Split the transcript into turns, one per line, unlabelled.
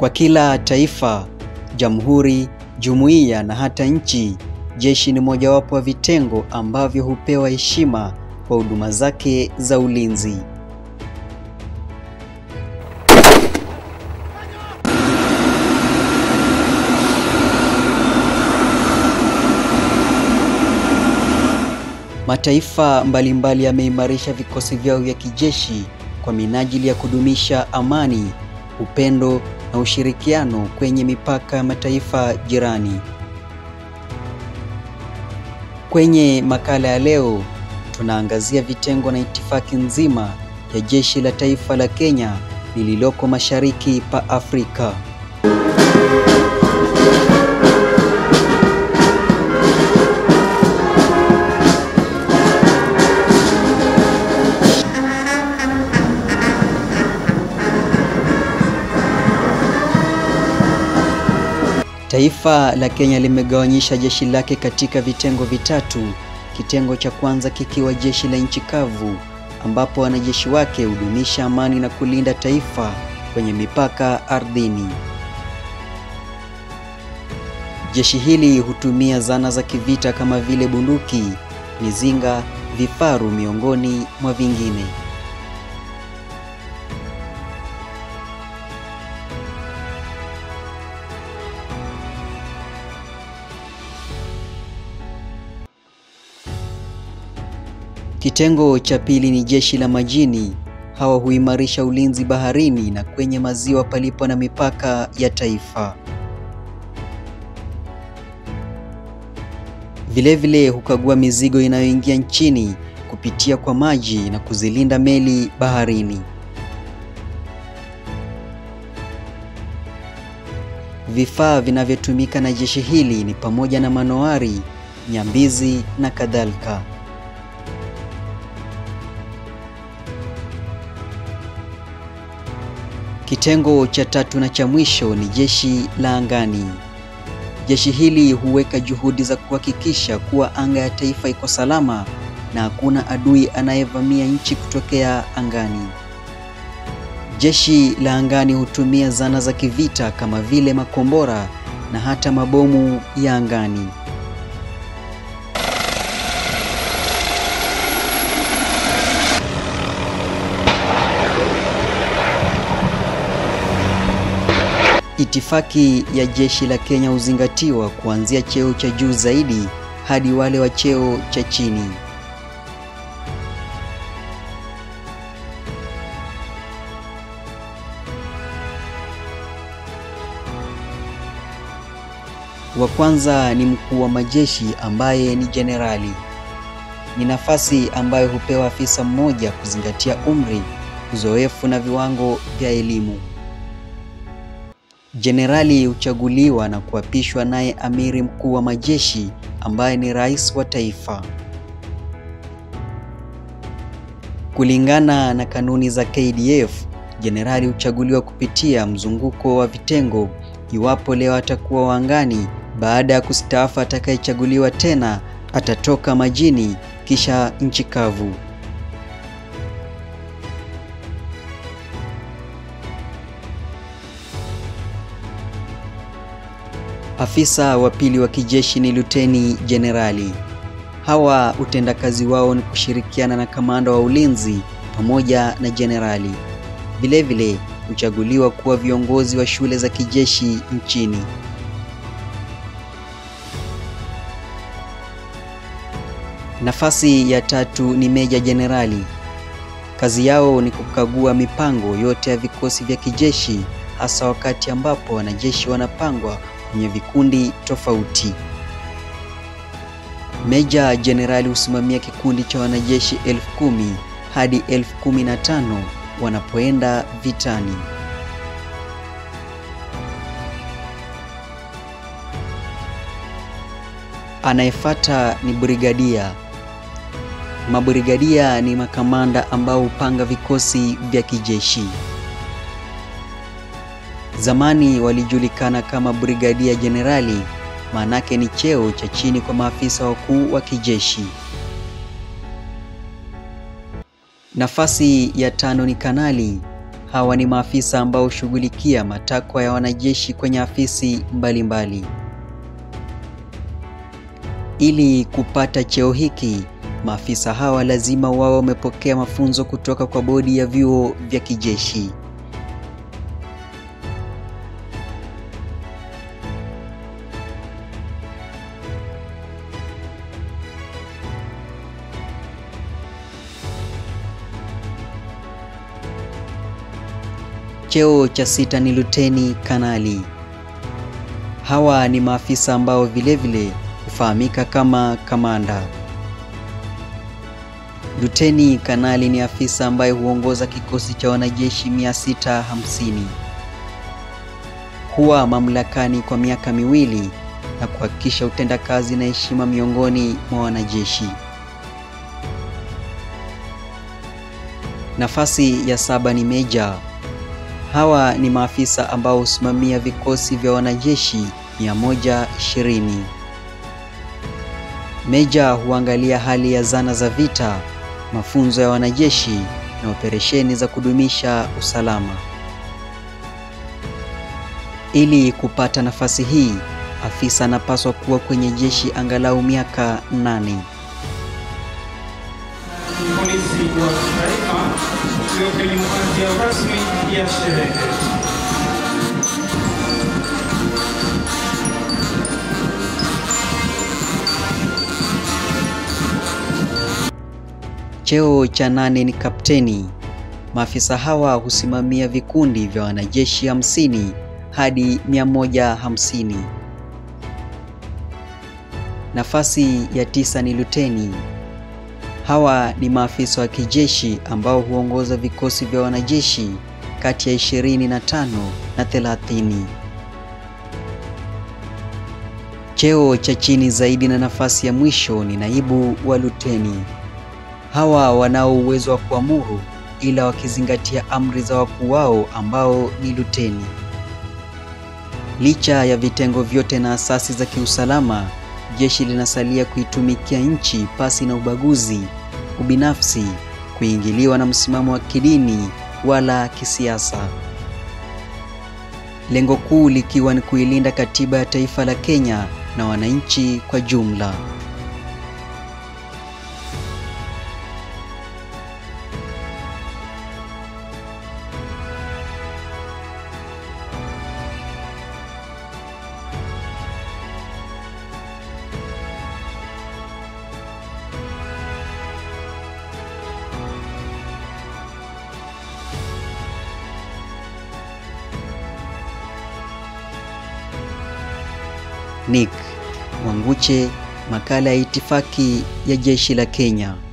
Kwa kila taifa, jamhuri, jumuiya na hata nchi, jeshi ni mojawapo wa vitengo ambavyo hupewa heshima kwa huduma zake za ulinzi. Mataifa mbalimbali yameimarisha vikosi vyao vya kijeshi kwa minajili ya kudumisha amani, upendo na ushirikiano kwenye mipaka ya mataifa jirani. Kwenye makala ya leo, tunaangazia vitengo na itifaki nzima ya jeshi la taifa la Kenya lililoko mashariki pa Afrika. Taifa la Kenya limegawanyisha jeshi lake katika vitengo vitatu. Kitengo cha kwanza kikiwa jeshi la nchi kavu, ambapo wanajeshi wake hudumisha amani na kulinda taifa kwenye mipaka ardhini. Jeshi hili hutumia zana za kivita kama vile bunduki, mizinga, vifaru miongoni mwa vingine. Kitengo cha pili ni jeshi la majini. Hawa huimarisha ulinzi baharini na kwenye maziwa palipo na mipaka ya taifa. Vilevile hukagua mizigo inayoingia nchini kupitia kwa maji na kuzilinda meli baharini. Vifaa vinavyotumika na jeshi hili ni pamoja na manowari, nyambizi na kadhalika. Kitengo cha tatu na cha mwisho ni jeshi la angani. Jeshi hili huweka juhudi za kuhakikisha kuwa anga ya taifa iko salama na hakuna adui anayevamia nchi kutokea angani. Jeshi la angani hutumia zana za kivita kama vile makombora na hata mabomu ya angani. Itifaki ya jeshi la Kenya huzingatiwa kuanzia cheo cha juu zaidi hadi wale wa cheo cha chini. Wa kwanza ni mkuu wa majeshi ambaye ni jenerali. Ni nafasi ambayo hupewa afisa mmoja kuzingatia umri, uzoefu na viwango vya elimu. Jenerali huchaguliwa na kuapishwa naye amiri mkuu wa majeshi ambaye ni rais wa taifa. Kulingana na kanuni za KDF, jenerali huchaguliwa kupitia mzunguko wa vitengo. Iwapo leo atakuwa angani, baada ya kustaafu atakayechaguliwa tena atatoka majini kisha nchi kavu. Afisa wa pili wa kijeshi ni luteni jenerali. Hawa utendakazi wao ni kushirikiana na kamanda wa ulinzi pamoja na jenerali. Vilevile huchaguliwa kuwa viongozi wa shule za kijeshi nchini. Nafasi ya tatu ni meja jenerali. Kazi yao ni kukagua mipango yote ya vikosi vya kijeshi, hasa wakati ambapo wanajeshi wanapangwa kwenye vikundi tofauti. Meja jenerali husimamia kikundi cha wanajeshi 10,000 hadi 15,000 wanapoenda vitani. Anayefuata ni brigadia. Mabrigadia ni makamanda ambao hupanga vikosi vya kijeshi. Zamani walijulikana kama brigadia jenerali, maanake ni cheo cha chini kwa maafisa wakuu wa kijeshi. Nafasi ya tano ni kanali. Hawa ni maafisa ambao hushughulikia matakwa ya wanajeshi kwenye afisi mbalimbali. Ili kupata cheo hiki, maafisa hawa lazima wao wamepokea mafunzo kutoka kwa bodi ya vyuo vya kijeshi. Cheo cha 6 ni luteni kanali. Hawa ni maafisa ambao vilevile hufahamika kama kamanda. Luteni kanali ni afisa ambaye huongoza kikosi cha wanajeshi 650. Huwa mamlakani kwa miaka miwili na kuhakikisha utendakazi na heshima miongoni mwa wanajeshi. Nafasi ya 7 ni meja. Hawa ni maafisa ambao husimamia vikosi vya wanajeshi 120. Meja huangalia hali ya zana za vita, mafunzo ya wanajeshi na operesheni za kudumisha usalama. Ili kupata nafasi hii, afisa anapaswa kuwa kwenye jeshi angalau miaka 8.
Polisi wa taifa leo kwenye uwanja rasmi ya sherehe.
Cheo cha 8 ni kapteni. Maafisa hawa husimamia vikundi vya wanajeshi 50 hadi 150. Nafasi ya 9 ni luteni. Hawa ni maafisa wa kijeshi ambao huongoza vikosi vya wanajeshi kati ya 25 na 30. Cheo cha chini zaidi na nafasi ya mwisho ni naibu wa luteni. Hawa wanao uwezo wa kuamuru ila wakizingatia amri za wakuu wao ambao ni luteni. Licha ya vitengo vyote na asasi za kiusalama, jeshi linasalia kuitumikia nchi pasi na ubaguzi, ubinafsi, kuingiliwa na msimamo wa kidini wala kisiasa. Lengo kuu likiwa ni kuilinda katiba ya taifa la Kenya na wananchi kwa jumla. Nick Wanguche, makala ya itifaki ya jeshi la Kenya.